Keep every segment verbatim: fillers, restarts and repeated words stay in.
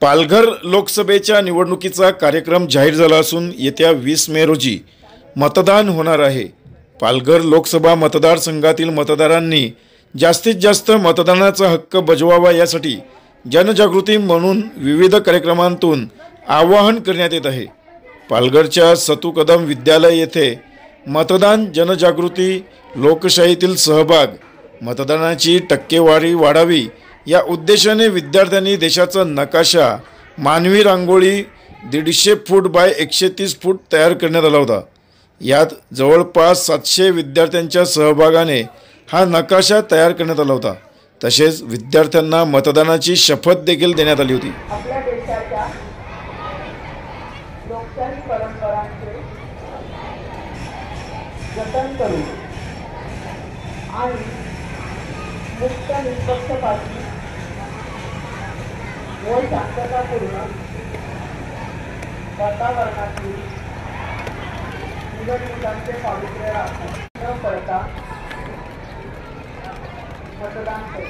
पालघर लोकसभेच्या निवडणुकीचा कार्यक्रम जाहीर झाला असून येत्या वीस मे रोजी मतदान होणार आहे। पालघर लोकसभा मतदारसंघातील मतदारांनी जास्तीत जास्त मतदानाचा हक्क बजवावा यासाठी जनजागृती म्हणून विविध कार्यक्रमांतून आवाहन करण्यात येत आहे। पालघरच्या सतू कदम विद्यालय येथे मतदान जनजागृती, लोकशाहीतील सहभाग, मतदानाची टक्केवारी वाढावी या उद्देशाने विद्यार्थ्यांनी देशाचा नकाशा मानवी रांगोळी दीडशे फूट बाय एकशे तीस फूट तयार करण्यात आला होता। यात जवळपास सातशे विद्यार्थ्यांच्या सहभागाने हा नकाशा तयार करण्यात आला होता। तसेच विद्यार्थ्यांना मतदानाची शपथ देखील देण्यात आली होती। आपल्या देशाच्या लोकशाही परंपरांचे जतन करू आणि मुक्त निष्पक्षपाती व शांततापूर्ण वातावरणातील निवडणुकांचे पावित्र्य राखून न करता मतदान करू।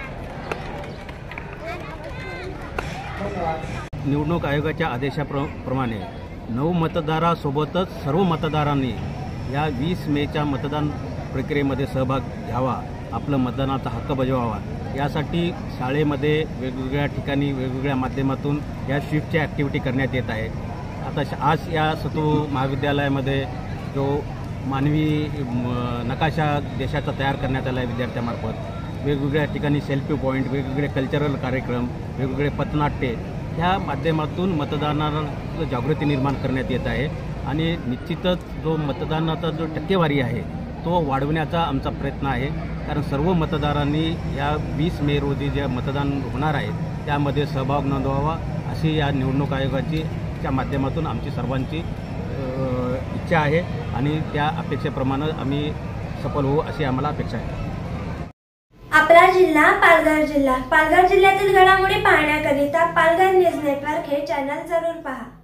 धन्यवाद। निवडणूक आयोगाच्या आदेशाप्रमाणे नऊ मतदारासोबतच सर्व मतदारांनी या वीस मेच्या मतदान प्रक्रियेमध्ये सहभाग घ्यावा, आपलं मतदानाचा हक्क बजवावा। यासाठी शाळेमध्ये वेगवेगळ्या ठिकाणी वेगवेगळ्या माध्यमातून या स्वीपची ॲक्टिव्हिटी करण्यात येत आहे। आता आज या सतू महाविद्यालयामध्ये जो मानवी नकाशा देशाचा तयार करण्यात आला आहे विद्यार्थ्यांमार्फत, वेगवेगळ्या ठिकाणी सेल्फी पॉईंट, वेगवेगळे कल्चरल कार्यक्रम, वेगवेगळे पथनाट्ये ह्या माध्यमातून मतदानाला जागृती निर्माण करण्यात येत आहे। आणि निश्चितच जो मतदानाचा जो टक्केवारी आहे तो वाढवण्याचा आमचा प्रयत्न आहे, कारण सर्व मतदारांनी या वीस मे रोजी जे मतदान होणार आहे त्यामध्ये सहभाग नोंदवावा अशी या निवडणूक आयोगाची च्या माध्यमातून आमची सर्वांची इच्छा आहे आणि त्या अपेक्षेप्रमाणे आम्ही सफल होऊ अशी आम्हाला अपेक्षा आहे। आपला जिल्हा पालघर जिल्हा पालघर जिल्ह्यातील घडामोडी पाहण्याकरिता पालघर न्यूज नेटवर्क हे चॅनल जरूर पहा।